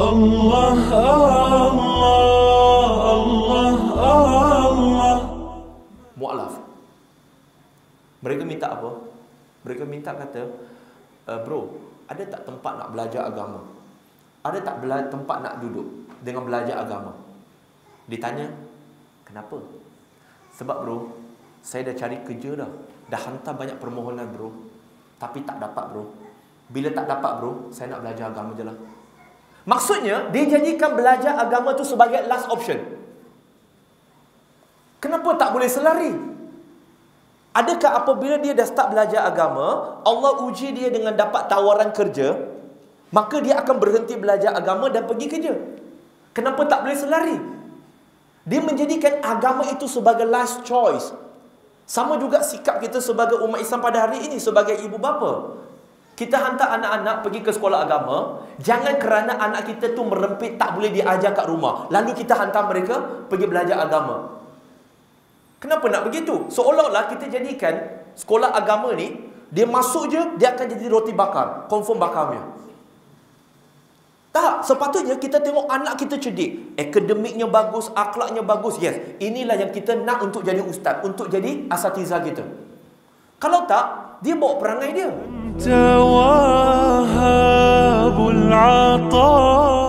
Allah, Allah, Allah, Allah. Mu'alaf. Mereka minta apa? Mereka minta kata, bro, ada tak tempat nak belajar agama? Ada tak tempat nak duduk dengan belajar agama? Ditanya, kenapa? Sebab bro, saya dah cari kerja dah. Dah hantar banyak permohonan bro, tapi tak dapat bro. Bila tak dapat bro, saya nak belajar agama je lah. Maksudnya, dia jadikan belajar agama tu sebagai last option. Kenapa tak boleh selari? Adakah apabila dia dah start belajar agama, Allah uji dia dengan dapat tawaran kerja, maka dia akan berhenti belajar agama dan pergi kerja? Kenapa tak boleh selari? Dia menjadikan agama itu sebagai last choice. Sama juga sikap kita sebagai umat Islam pada hari ini, sebagai ibu bapa. Kita hantar anak-anak pergi ke sekolah agama, jangan kerana anak kita tu merempit tak boleh diajar kat rumah, lalu kita hantar mereka pergi belajar agama. Kenapa nak begitu? Seolah-olah kita jadikan sekolah agama ni, dia masuk je, dia akan jadi roti bakar, confirm bakarnya. Tak, sepatutnya kita tengok anak kita cerdik, akademiknya bagus, akhlaknya bagus. Yes, inilah yang kita nak untuk jadi ustaz, untuk jadi asatiza kita. Kalau tak, dia bawa perangai dia. Tawahabul ata